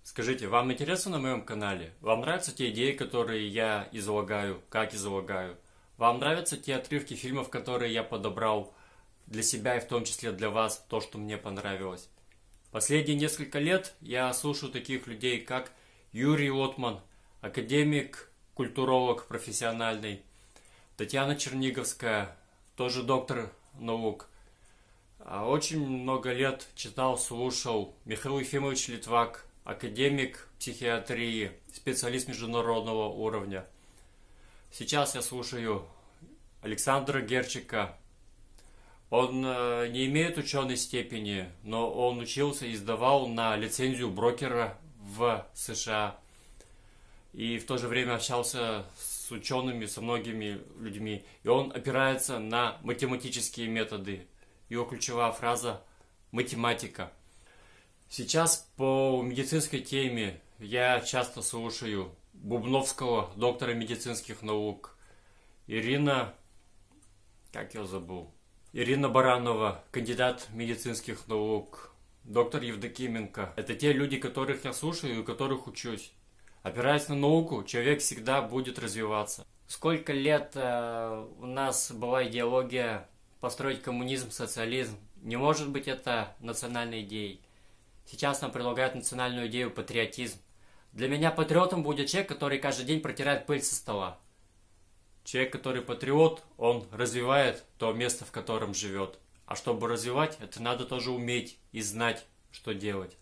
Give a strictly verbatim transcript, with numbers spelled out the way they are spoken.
Скажите, вам интересно на моем канале? Вам нравятся те идеи, которые я излагаю, как излагаю? Вам нравятся те отрывки фильмов, которые я подобрал для себя и в том числе для вас, то, что мне понравилось? Последние несколько лет я слушаю таких людей, как Юрий Лотман, академик, культуролог профессиональный, Татьяна Черниговская, тоже доктор наук. Очень много лет читал, слушал Михаил Ефимович Литвак, академик психиатрии, специалист международного уровня. Сейчас я слушаю Александра Герчика. Он э, не имеет ученой степени, но он учился и сдавал на лицензию брокера в США. И в то же время общался с учеными, со многими людьми. И он опирается на математические методы. Его ключевая фраза «математика». Сейчас по медицинской теме я часто слушаю Бубновского, доктора медицинских наук, Ирина, как я забыл, Ирина Баранова, кандидат медицинских наук, доктор Евдокименко. Это те люди, которых я слушаю и у которых учусь. Опираясь на науку, человек всегда будет развиваться. Сколько лет э, у нас была идеология построить коммунизм, социализм? Не может быть это национальной идеей. Сейчас нам предлагают национальную идею патриотизм. Для меня патриотом будет человек, который каждый день протирает пыль со стола. Человек, который патриот, он развивает то место, в котором живет. А чтобы развивать, это надо тоже уметь и знать, что делать.